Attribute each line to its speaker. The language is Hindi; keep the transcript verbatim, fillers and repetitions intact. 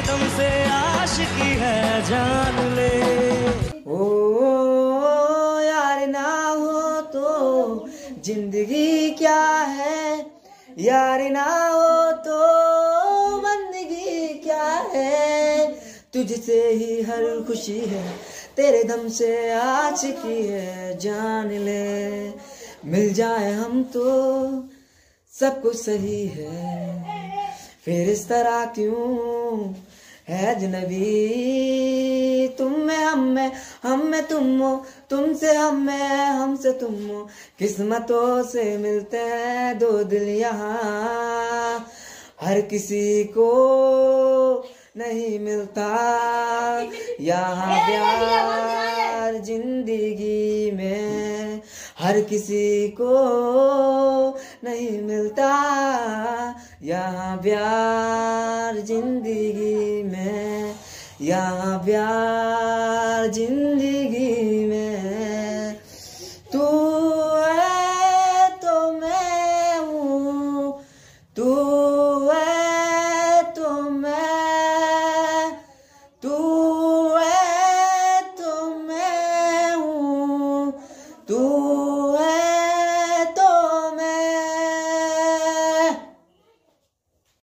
Speaker 1: तुमसे आशिकी है जान ले।
Speaker 2: ओ यार ना हो तो जिंदगी क्या है, यार ना हो तो बंदगी क्या है। तुझसे ही हर खुशी है, तेरे दम से आशिकी है जान ले। मिल जाए हम तो सब कुछ सही है, फिर इस तरह क्यों है अजनबी। तुम में हम में, हम में तुम हो, तुमसे हम में, हमसे तुम हो। किस्मतों से मिलते हैं दो दिल यहाँ, हर किसी को नहीं मिलता यहाँ प्यार जिंदगी में। हर किसी को नहीं मिलता यहाँ प्यार जिंदगी में, यहाँ प्यार जिंदगी में। तू